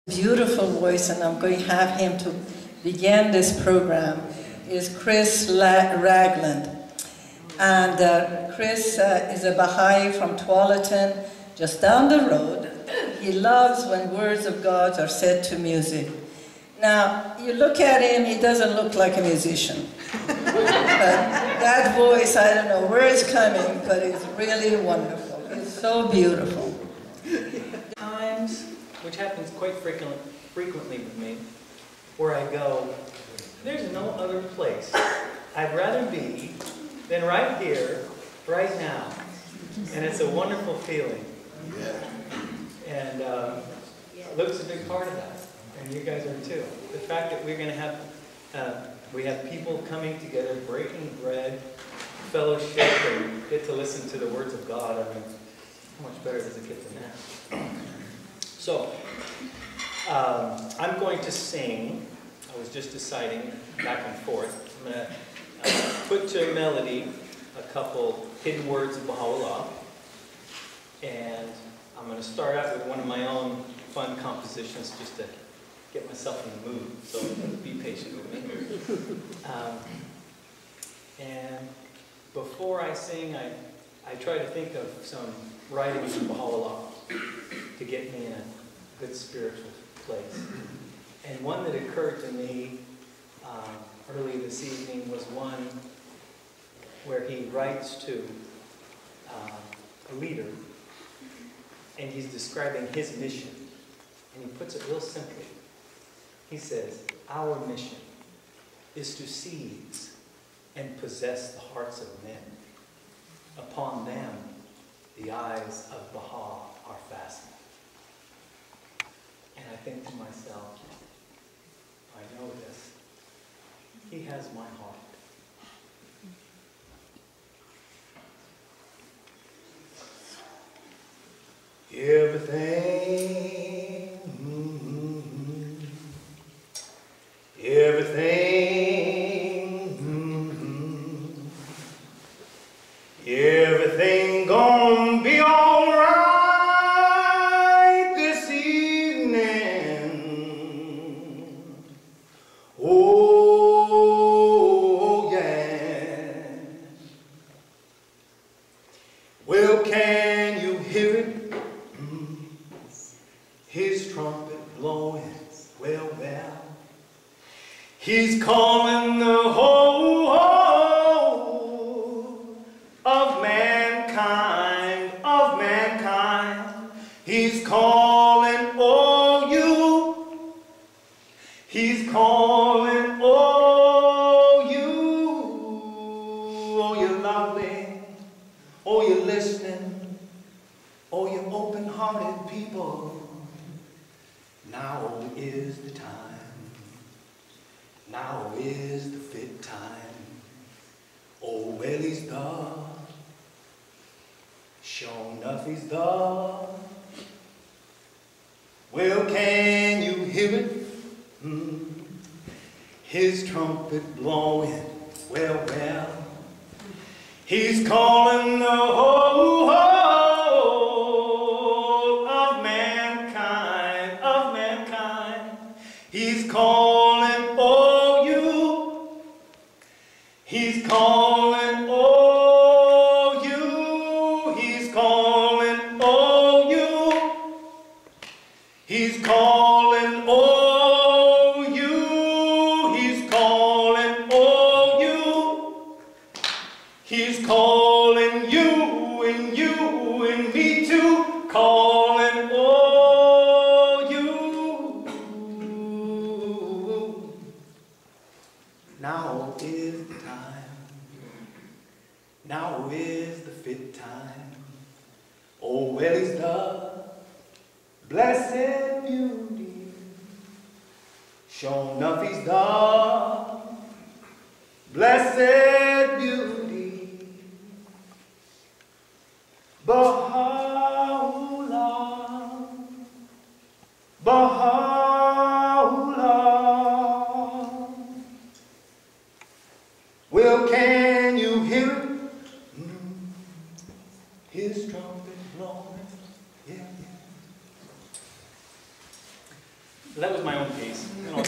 Beautiful voice, and I'm going to have him to begin this program, is Ragland. And Chris is a Bahá'í from Tualatin, just down the road. He loves when words of God are said to music. Now, you look at him, he doesn't look like a musician. But that voice, I don't know where it's coming, but it's really wonderful. It's so beautiful. Times, which happens quite frequently with me, where I go, there's no other place I'd rather be than right here, right now. And it's a wonderful feeling. Yeah. And Luke's a big part of that. And you guys are too. The fact that we're going to have, we have people coming together, breaking bread, fellowship, and get to listen to the words of God. I mean, how much better does it get than that? So, I'm going to sing. I was just deciding back and forth. I'm going to put to a melody a couple hidden words of Baha'u'llah. And I'm going to start out with one of my own fun compositions just to get myself in the mood. So be patient with me. And before I sing, I try to think of some writings from Baha'u'llah to get me in a good spiritual place. And one that occurred to me early this evening was one where he writes to a leader, and he's describing his mission. And he puts it real simply. He says, our mission is to seize and possess the hearts of men. Upon them, the eyes of Baha are fastened. And I think to myself, I know this. He has my heart. Everything gonna be all right this evening. Oh, yeah. Well, can you hear it? His trumpet blowing. Well, well. He's calling the whole of mankind, of mankind. He's calling all you. He's calling all you. Oh, you're loving. Oh, you're listening. Oh, you open-hearted people. Now is the time. Now is the fit time. Oh, well, he's the. Sure enough, he's the. Well, can you hear it? His trumpet blowing. Well, well. He's calling the whole of mankind, of mankind. He's calling all you. He's calling all you. He's calling all you. He's calling all you. He's calling all you. He's calling you and you and me too. Calling all you. Now is the time. Now is the fit time. Oh, well, he's the blessed beauty. Sure enough, he's the blessed beauty. Baha'u'llah, Baha'u'llah. Well, can you hear it? His trumpet blowing. Yeah, yeah. That was my own piece.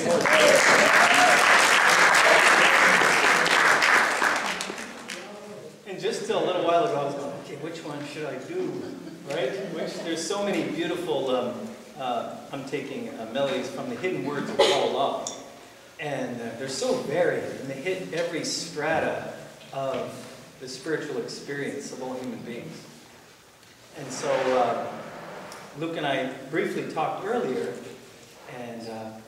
And just till a little while ago, I was going, okay, which one should I do? Right? There's so many beautiful, I'm taking melodies from the hidden words of Paul Love. And they're so varied, and they hit every strata of the spiritual experience of all human beings. And so Luke and I briefly talked earlier, and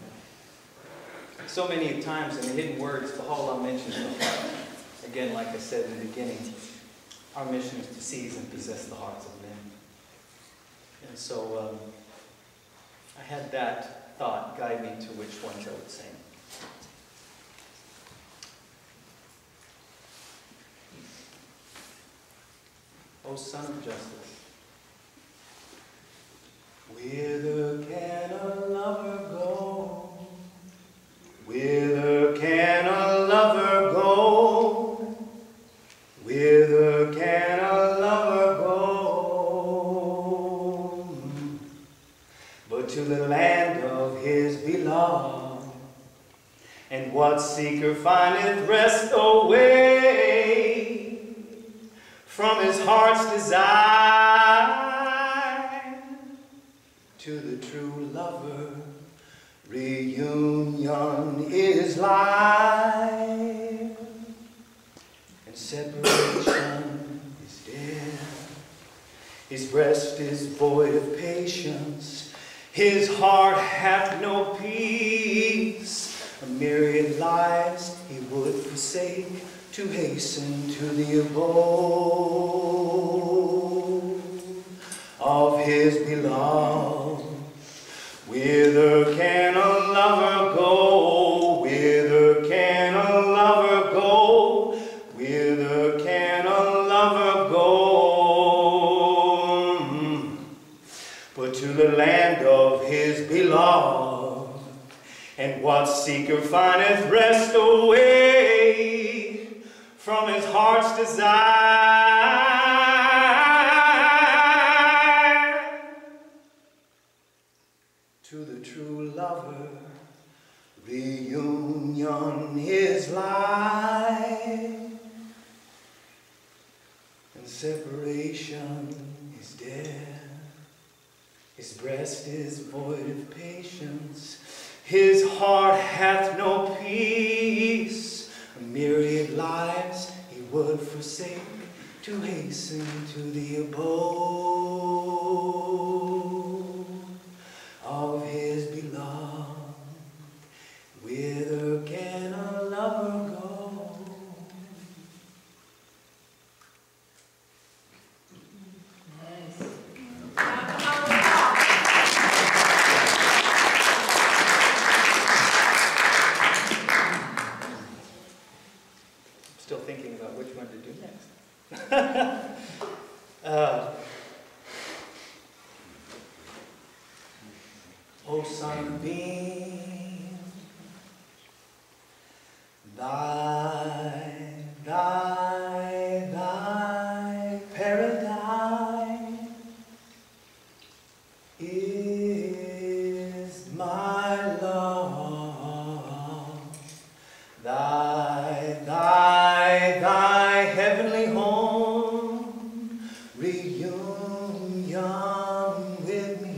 so many times in the hidden words, Bahá'í mentions the heart. Again, like I said in the beginning, our mission is to seize and possess the hearts of men. And so I had that thought guide me to which ones I would sing. O Son of Justice. Whither can a lover go? Whither can a lover go? Whither can a lover go? But to the land of his beloved. And what seeker findeth rest away from his heart's desire? To the true lover, reunion is life, and separation is death. His breast is void of patience, his heart hath no peace. A myriad lives he would forsake to hasten to the abode of his beloved. Whither can a lover go? Whither can a lover go? Whither can a lover go? But to the land of his beloved. And what seeker findeth rest away from his heart's desire? To the true lover, reunion is life, and separation is death. His breast is void of patience, his heart hath no peace. A myriad lives he would forsake to hasten to the abode of his beloved. Whither can a lover go? Still thinking about which one to do next. O sunbeam, thy paradise is my love. Thy heavenly home, reunion with me.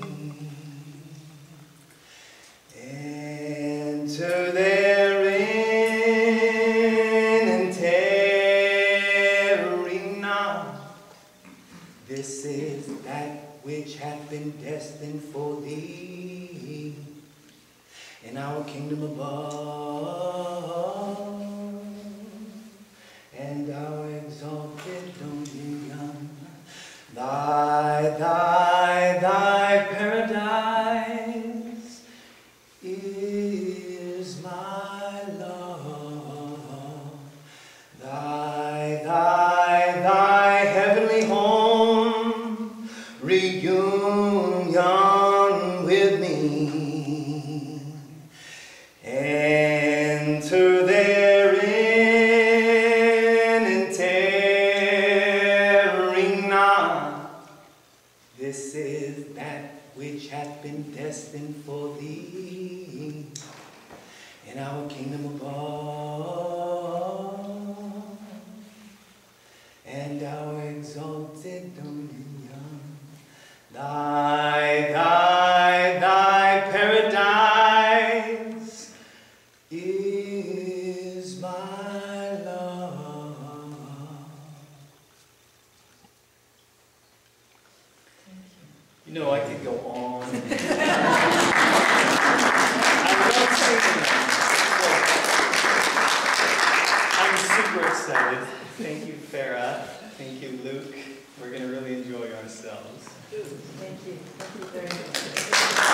Enter therein and tarry not. This is that which hath been destined for thee in our kingdom above, and our exalted dominion. Thy paradise is my love. Thy heavenly home, reunion with me. And No, I could go on. I love singing them. I'm super excited. Thank you, Farah. Thank you, Luke. We're going to really enjoy ourselves. Thank you. Thank you very much.